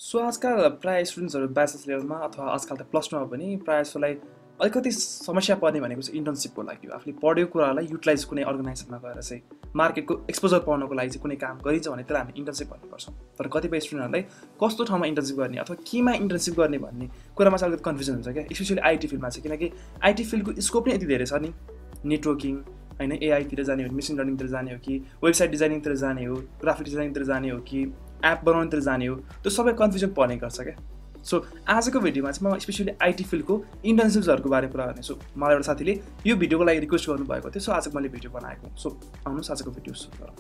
So आजकल प्रायः स्टुडेन्ट्सहरू bachelors लेभलमा अथवा आजकल त प्लस टूमा पनि प्रायः जसोलाई अलिकति समस्या पर्ने भनेको चाहिँ इन्टर्नसिपको लागि हो। आफूले पढेको कुरालाई युटिलाइज कुनै अर्गनाइजेसनमा गएर चाहिँ मार्केटको एक्सपोजर पाउनको लागि चाहिँ कुनै काम गरिन्छ भने त्यसलाई हामी इन्टर्नसिप भन्ने गर्छौँ। तर कतिपय स्टुडेन्टहरूलाई कस्तो ठाउँमा इन्टर्नसिप गर्ने अथवा केमा इन्टर्नसिप गर्ने भन्ने कुरामा चाहिँ अलिकति कन्फ्युजन हुन्छ क्या, स्पेसली आइटी फिल्डमा चाहिँ। किनकि आइटी फिल्डको स्कोप नै यति धेरै छ नि, नेटवर्किङ होइन, एआईतिर जाने हो, मेसिन लर्निङतिर जाने हो कि वेबसाइट डिजाइनिङतिर जाने हो, ग्राफिक डिजाइनिङतिर जाने हो कि एप बनाउनेतिर जाने हो, त्यो सबै कन्फ्युजन पर्ने गर्छ क्या। सो आजको भिडियोमा चाहिँ म स्पेसली आइटी फिल्डको इन्टर्नसिप्सहरूको बारे कुरा गर्नेछु। मलाई एउटा साथीले यो भिडियोको लागि रिक्वेस्ट गर्नुभएको थियो, सो आज मैले भिडियो बनाएको। सो आउनुहोस् आजको भिडियो सुरु गरौँ।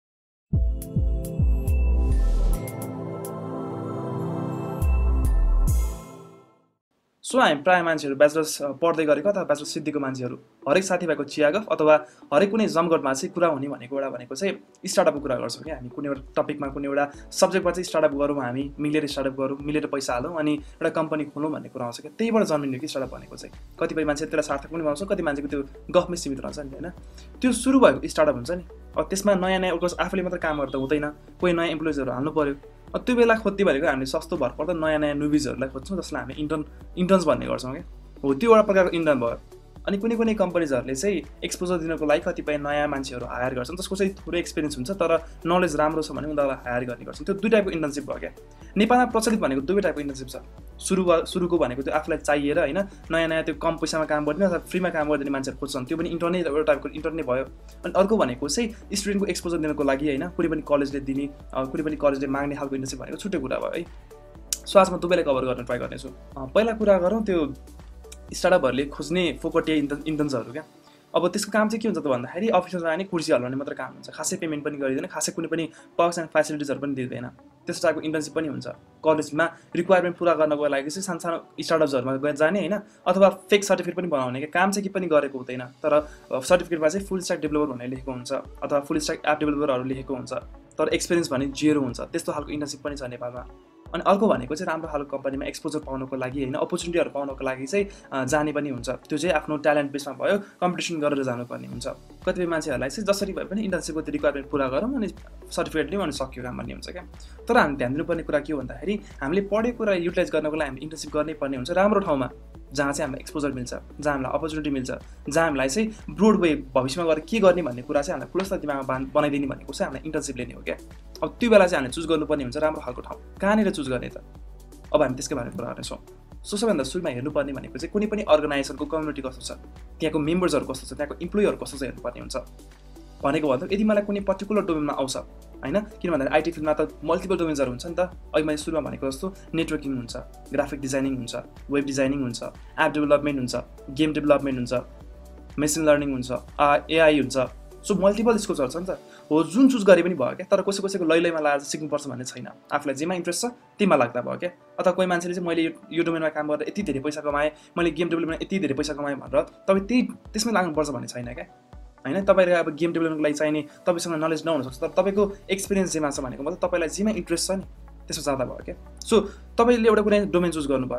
सो हामी प्रायः मान्छेहरू ब्याचलर्स पढ्दै गरेको अथवा ब्याचलर्स सिद्धिको मान्छेहरू हरेक साथीभाइको चियागफ अथवा हरेक कुनै जमघटमा चाहिँ कुरा हुने भनेको चाहिँ स्टार्टअपको कुरा गर्छौँ क्या। हामी कुनै एउटा टपिकमा कुनै एउटा सब्जेक्टमा चाहिँ स्टार्टअप गरौँ, हामी मिलेर स्टार्टअप गरौँ, मिलेर पैसा हालौँ अनि एउटा कम्पनी खोलौँ भन्ने कुरा आउँछ क्या। त्यहीबाट जन्मिने कि स्टार्टअप भनेको चाहिँ कतिपय मान्छे त्यसलाई सार्थक पनि बनाउँछ, कति मान्छेको त्यो गफमै सीमित रहन्छ नि होइन। त्यो सुरु भएको स्टार्टअप हुन्छ नि, अब त्यसमा नयाँ नयाँ आफूले मात्र काम गर्दा हुँदैन, कोही नयाँ इम्प्लोइजहरू हाल्नु पऱ्यो। त्यो बेला खोज्दै भनेको हामीले सस्तो भर पर्दा नयाँ नयाँ नुबिजहरूलाई खोज्छौँ, जसलाई हामी इन्टर्न्स भन्ने गर्छौँ क्या। हो त्यो एउटा प्रकारको इन्टर्न भयो। अनि कुनै कुनै कम्पनीजहरूले चाहिँ एक्सपोजर दिनको लागि कतिपय नयाँ मान्छेहरू हायर गर्छन्, जसको चाहिँ थोरै एक्सपिरियन्स हुन्छ तर नलेज राम्रो छ भने उनीहरूलाई हायर गर्ने गर्छन्। त्यो दुई टाइपको इन्टर्नसिप भयो क्या। नेपालमा प्रचलित भनेको दुवै टाइपको इन्टर्नसिप छ। सुरुको भनेको त्यो आफूलाई चाहिएर होइन नयाँ नयाँ त्यो कम पैसामा काम गर्ने अथवा फ्रीमा काम गरिदिने मान्छेहरू खोज्छन्, त्यो पनि इन्टर्नै एउटा टाइपको इन्टर्न नै भयो। अनि अर्को भनेको चाहिँ स्टुडेन्टको एक्सपोजर दिनको लागि होइन, कुनै पनि कलेजले दिने, कुनै पनि कलेजले माग्ने खालको इन्टर्नसिप भनेको छुट्टै कुरा भयो है। सो आज म दुवैलाई कभर गर्न ट्राई गर्नेछु। पहिला कुरा गरौँ त्यो स्टार्टअपहरूले खोज्ने फोकटिया इन्टर्न्सहरू क्या। अब त्यसको काम चाहिँ के हुन्छ त भन्दाखेरि अफिसमा जाने कुर्सी हल्लाउने मात्र काम हुन्छ, खासै पेमेन्ट पनि गरिँदैन, खासै कुनै पनि पर्क्स एन्ड फेसिलिटिजहरू पनि दिँदैन। त्यस्तो टाइपको इन्टर्नसिप पनि हुन्छ। कलेजमा रिक्वायरमेन्ट पुरा गर्नको लागि चाहिँ सानो सानो स्टार्टअप्सहरूमा गएर जाने होइन, अथवा फेक सर्टिफिकेट पनि बनाउने क्या। काम चाहिँ के पनि गरेको हुँदैन, तर सर्टिफिकेटमा चाहिँ फुल स्ट्याक डेभलपर भनेर लेखेको हुन्छ अथवा फुल स्ट्याक एप डेभलपरहरू लेखेको हुन्छ, तर एक्सपिरियन्स भने जेरो हुन्छ। त्यस्तो खालको इन्टर्नसिप पनि छ नेपालमा। अनि अर्को भनेको चाहिँ राम्रो खालको कम्पनीमा एक्सपोजर पाउनको लागि होइन, अपर्च्युनिटीहरू पाउनको लागि चाहिँ जाने पनि हुन्छ। त्यो चाहिँ आफ्नो ट्यालेन्ट बेसमा भयो, कम्पिटिसन गरेर जानुपर्ने हुन्छ। कतिपय मान्छेहरूलाई चाहिँ जसरी भए पनि इन्टर्नसिपको त्यो रिक्वायरमेन्ट पुरा गरौँ अनि सर्टिफिकेट लिउँ अनि सक्यो काम भन्ने हुन्छ क्या। तर हामी ध्यान दिनुपर्ने कुरा के हो भन्दाखेरि हामीले पढेको कुरा युटिलाइज गर्नको लागि हामी इन्टर्नसिप गर्नै पर्ने हुन्छ राम्रो ठाउँमा, जहाँ चाहिँ हामीलाई एक्सपोजर मिल्छ, जहाँ हामीलाई अपर्च्युनिटी मिल्छ, जहाँ हामीलाई चाहिँ ब्रोड वे भविष्यमा गएर के गर्ने भन्ने कुरा चाहिँ हामीलाई खुलस्त दिमागमा बनाइदिने भनेको चाहिँ हामीलाई इन्टर्नसिप लिने हो क्या। अब त्यो बेला चाहिँ हामीले चुज गर्नुपर्ने हुन्छ राम्रो खालको ठाउँ, कहाँनिर चुज गर्ने त। अब हामी त्यसकै बारेमा कुरा गर्नेछौँ। सो सबैभन्दा सुरुमा हेर्नुपर्ने भनेको चाहिँ कुनै पनि अर्गनाइजेसनको कम्युनिटी कस्तो छ, त्यहाँको मेम्बर्सहरू कस्तो छ, त्यहाँको इम्प्लोइहरू कस्तो छ हेर्नुपर्ने हुन्छ। भनेको भन्दा यदि मलाई कुनै पर्टिकुलर डोमेनमा आउँछ होइन, किन भन्दाखेरि आइटी फिल्डमा त मल्टिपल डोमेन्सहरू हुन्छ नि त। अहिले मैले सुरुमा भनेको जस्तो नेटवर्किङ हुन्छ, ग्राफिक डिजाइनिङ हुन्छ, वेब डिजाइनिङ हुन्छ, एप डेभलपमेन्ट हुन्छ, गेम डेभलपमेन्ट हुन्छ, मेसिन लर्निङ हुन्छ, एआई हुन्छ। सो मल्टिपल स्कोप्सहरू छ नि त। हो जुन चुज गरे पनि भयो क्या, तर कसैको लैमा लगाएर सिक्नुपर्छ भन्ने छैन। आफूलाई जेमा इन्ट्रेस्ट छ त्यहीमा लाग्दा भयो क्या। अथवा कोही मान्छेले चाहिँ मैले यो डोमेनमा काम गरेर यति धेरै पैसा कमाएँ, मैले गेम डेभलपमेन्ट यति धेरै पैसा कमाएँ भनेर तपाईँ त्यसमै लाग्नुपर्छ भन्ने छैन क्या होइन। तपाईँले अब गेम डेभलपमेन्टको लागि चाहिने तपाईँसँग नलेज नहुनसक्छ, तर तपाईँको एक्सपिरियन्स जेमा छ भनेको मतलब तपाईँलाई जेमा इन्ट्रेस्ट छ नि त्यसमा जाँदा भयो क्या। सो तपाईँले एउटा कुनै डोमेन चुज गर्नुभयो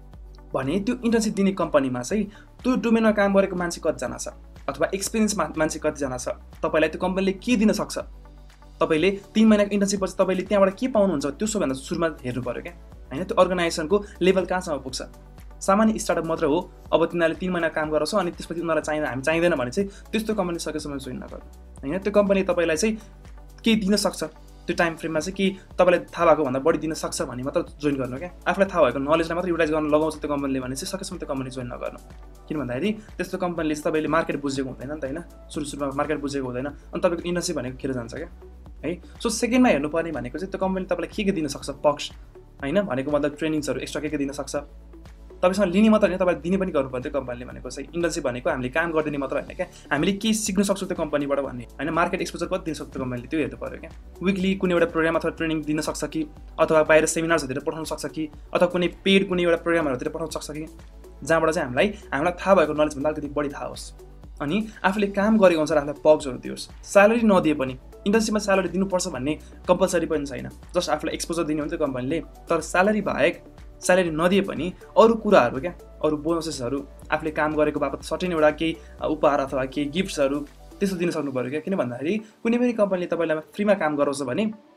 भने त्यो इन्टर्नसिप दिने कम्पनीमा चाहिँ त्यो डोमेनमा काम गरेको मान्छे कतिजना छ अथवा एक्सपिरियन्स मान्छे कतिजना छ, तपाईँलाई त्यो कम्पनीले के दिन सक्छ, तपाईँले 3 महिनाको इन्टर्नसिपपछि तपाईँले त्यहाँबाट के पाउनुहुन्छ त्यो सबैभन्दा सुरुमा हेर्नु पऱ्यो क्या होइन। त्यो अर्गनाइजेसनको लेभल कहाँसम्म पुग्छ। सामान्य स्टार्टअप मात्र हो, अब तिनीहरूले 3 महिना काम गर्छ अनि त्यसपछि उनीहरूलाई हामी चाहिँदैन भने चाहिँ त्यस्तो कम्पनी सकेसम्म जोइन नगर्नु होइन। त्यो कम्पनी तपाईँलाई चाहिँ केही दिन सक्छ, त्यो टाइम फ्रेममा चाहिँ कि तपाईँलाई थाहा भएको भन्दा बढी दिन सक्छ भन्ने मात्र जोइन गर्नु क्या। आफूलाई थाहा भएको नलेजलाई मात्र युटिलाइज गर्न लगाउँछ त्यो कम्पनीले भने चाहिँ सकेसम्म त्यो कम्पनी जोइन नगर्नु। किन भन्दाखेरि त्यस्तो कम्पनीले चाहिँ तपाईँले मार्केट बुझेको हुँदैन नि त होइन, सुरुमा मार्केट बुझेको हुँदैन अनि तपाईँको इन्टर्नसिप भनेको खेर जान्छ क्या है। सो सेकेन्डमा हेर्नुपर्ने भनेको चाहिँ त्यो कम्पनीले तपाईँलाई के दिन सक्छ पक्ष होइन, भनेको मतलब ट्रेनिङ्सहरू एक्स्ट्रा के दिन सक्छ। तपाईँसँग लिने मात्र होइन, तपाईँले दिने पनि गर्नुपर्छ त्यो कम्पनीले भनेको चाहिँ। इन्टर्नसिप भनेको हामीले काम गरिदिने मात्र होइन क्या, हामीले के सिक्न सक्छौँ त्यो कम्पनीबाट भन्ने होइन। मार्केट एक्सपोजर कति दिन सक्छ त्यो कम्पनीले त्यो हेर्नु पऱ्यो क्या। विकली कुनै एउटा प्रोग्राम अथवा ट्रेनिङ दिन सक्छ कि, अथवा बाहिर सेमिनार्सहरूतिर पठाउन सक्छ कि, अथवा कुनै पेड कुनै एउटा प्रोग्रामहरूतिर पठाउन सक्छ कि, जहाँबाट चाहिँ हामीलाई थाहा भएको नलेजभन्दा अलिकति बढी थाहा होस् अनि आफूले काम गरेको अनुसार आफूलाई पर्क्सहरू दियोस्। स्यालेरी नदिए पनि इन्टर्नसिपमा स्यालेरी दिनुपर्छ भन्ने कम्पलसरी पनि छैन, जस्ट आफूलाई एक्सपोजर दिने हुन्छ कम्पनीले। तर स्यालेरी बाहेक स्यालेरी नदिए पनि अरू कुराहरू क्या, अरू बोनसेसहरू आफूले काम गरेको बापत सर्टेन एउटा केही उपहार अथवा केही गिफ्ट्सहरू त्यस्तो दिन सक्नु पऱ्यो क्या। किन भन्दाखेरि कुनै पनि कम्पनीले तपाईँलाई फ्रीमा काम गराउँछ भने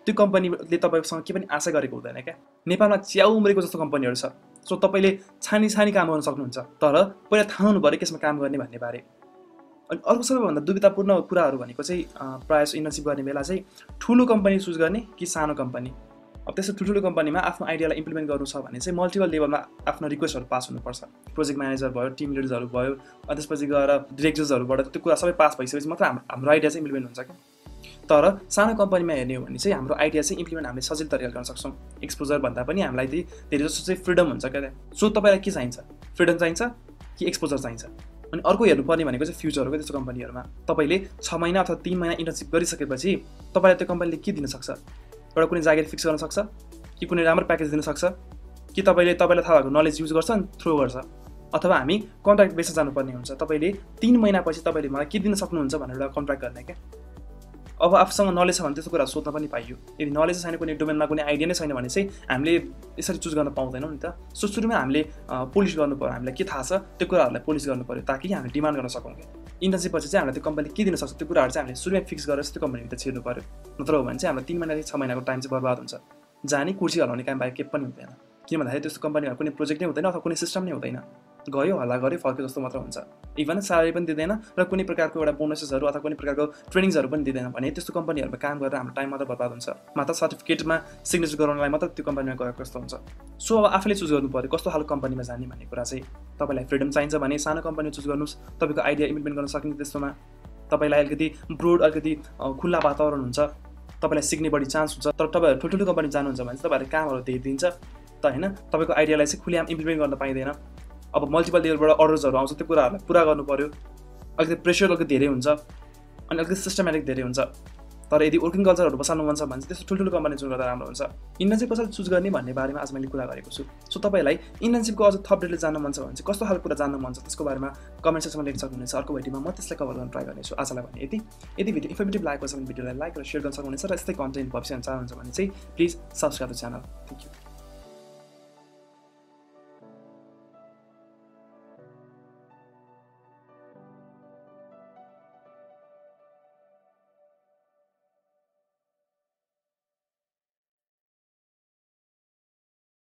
त्यो कम्पनीले तपाईँसँग के पनि आशा गरेको हुँदैन क्या। नेपालमा च्याउ उम्रेको जस्तो कम्पनीहरू छ। सो तपाईँले छानी काम गर्न सक्नुहुन्छ, तर पहिला थाहा हुनु पऱ्यो केसमा काम गर्ने भन्ने बारे। अनि अर्को सबैभन्दा दुविधापूर्ण कुराहरू भनेको चाहिँ प्रायः इन्टर्नसिप गर्ने बेला चाहिँ ठुलो कम्पनी चुज गर्ने कि सानो कम्पनी। अब त्यस्तो ठुल्ठुलो कम्पनीमा आफ्नो आइडियालाई इम्प्लिमेन्ट गर्नु छ भने चाहिँ मल्टिपल लेभलमा आफ्नो रिक्वेस्टहरू पास हुनुपर्छ। प्रोजेक्ट म्यानेजर भयो, टिम लिडर्सहरू भयो, अनि त्यसपछि गएर डिरेक्टर्सहरूबाट त्यो कुरा सबै पास भइसकेपछि मात्र हाम्रो आइडिया चाहिँ इम्प्लिमेन्ट हुन्छ क्या। तर सानो कम्पनीमा हेर्ने हो भने चाहिँ हाम्रो आइडिया चाहिँ इम्प्लिमेन्ट हामीले सजिलो तरिकाले गर्न सक्छौँ। एक्सपोजर भन्दा पनि हामीलाई त्यही धेरै जस्तो चाहिँ फ्रिडम हुन्छ क्या। सो तपाईँलाई के चाहिन्छ, फ्रिडम चाहिन्छ कि एक्सपोजर चाहिन्छ? अनि अर्को हेर्नुपर्ने भनेको चाहिँ फ्युचर हो क्या। त्यस्तो कम्पनीहरूमा तपाईँले 6 महिना अथवा 3 महिना इन्टर्नसिप गरिसकेपछि तपाईँलाई त्यो कम्पनीले के दिन सक्छ? एउटा कुनै जागिर फिक्स गर्न सक्छ, कि कुनै राम्रो प्याकेज दिन सक्छ, कि तपाईँलाई थाहा भएको नलेज युज गर्छ अनि थ्रो गर्छ, अथवा हामी कन्ट्र्याक्ट बेसमा जानुपर्ने हुन्छ। तपाईँले 3 महिनापछि तपाईँले मलाई के दिन सक्नुहुन्छ भनेर एउटा कन्ट्र्याक्ट गर्ने क्या। अब आफूसँग नलेज छ भने त्यस्तो कुरा सोध्न पनि पाइयो। यदि नलेज छैन, कुनै डोमेनमा कुनै आइडिया नै छैन भने चाहिँ हामीले यसरी चुज गर्न पाउँदैनौँ नि त। सो सुरुमा हामीले पोलिस गर्नु पर्यो, हामीलाई के थाहा छ त्यो कुराहरूलाई पोलिस गर्नु पर्यो, ताकि हामीले डिमान्ड गर्न सकौँ क्या। इन्टर्नसिप पछि चाहिँ हामीलाई त्यो कम्पनीले के दिन सक्छ त्यो कुराहरू चाहिँ हामीले सुरुमै फिक्स गरेर त्यो कम्पनीभित्र छिर्नु पर्यो। नत्र हो भने चाहिँ हामीलाई 3 महिनादेखि 6 महिनाको टाइम चाहिँ बर्बाद हुन्छ, जाने कुर्सी हलाउने काम बाहेक केही पनि हुँदैन। किन भन्दाखेरि त्यस्तो कम्पनीमा कुनै प्रोजेक्ट नै हुँदैन अथवा कुनै सिस्टम नै हुँदैन। गयो हल्ला गऱ्यो फर्क्यो जस्तो मात्र हुन्छ। इभन स्यालेरी पनि दिँदैन र कुनै प्रकारको एउटा बोनसेसहरू अथवा कुनै प्रकारको ट्रेनिङ्सहरू पनि दिँदैन भने त्यस्तो कम्पनीहरूमा काम गरेर हाम्रो टाइम मात्र बर्बाद हुन्छ। मात्र सर्टिफिकेटमा सिग्नेचर गराउनलाई मात्र त्यो कम्पनीमा गएको जस्तो हुन्छ। सो अब आफूले चुज गर्नु पऱ्यो कस्तो खालको कम्पनीमा जाने भन्ने कुरा चाहिँ। तपाईँलाई फ्रिडम चाहिन्छ भने सानो कम्पनी चुज गर्नुहोस्, तपाईँको आइडिया इम्प्लिमेन्ट गर्न सक्ने त्यस्तोमा। तपाईँलाई अलिकति ब्रोड, अलिकति खुल्ला वातावरण हुन्छ, तपाईँलाई सिक्ने बढी चान्स हुन्छ। तर तपाईँहरू ठुल्ठुलो कम्पनी जानुहुन्छ भने चाहिँ तपाईँहरूले कामहरू धेरै दिन्छ त होइन, तपाईँको आइडियालाई चाहिँ खुलेआम इम्प्लिमेन्ट गर्न पाइँदैन। अब मल्टिपल लेभलबाट अर्डर्सहरू आउँछ, त्यो कुराहरूलाई पुरा गर्नु पऱ्यो। अलिकति प्रेसर अलिकति धेरै हुन्छ अनि अलिकति सिस्टमेटिक धेरै हुन्छ। तर यदि वर्किङ कल्चरहरू बसाल्नु मन छ भने चाहिँ त्यस्तो ठुल्ठुलो कम्पनी चुज गर्दा राम्रो हुन्छ। इन्टर्नसिप कसरी चुज गर्ने भन्ने बारेमा आज मैले कुरा गरेको छु। सो तपाईँलाई इन्टर्नसिपको अझ थप डिटेल जान्न मन छ भने चाहिँ कस्तो खालको कुरा जान्न मन छ त्यसको बारेमा कमेन्ट सेक्सनमा लेख्न सक्नुहुनेछ। अर्को भिडियोमा म त्यसलाई कभर गर्न ट्राई गर्नेछु। आजलाई भने यदि भिडियो इन्फर्मेटिभ लागेको छ भने भिडियोलाई लाइक र सेयर गर्न सक्नुहुनेछ र यस्तै कन्टेन्ट भविष्यमा चाहनुहुन्छ भने चाहिँ please subscribe the channel. Thank you.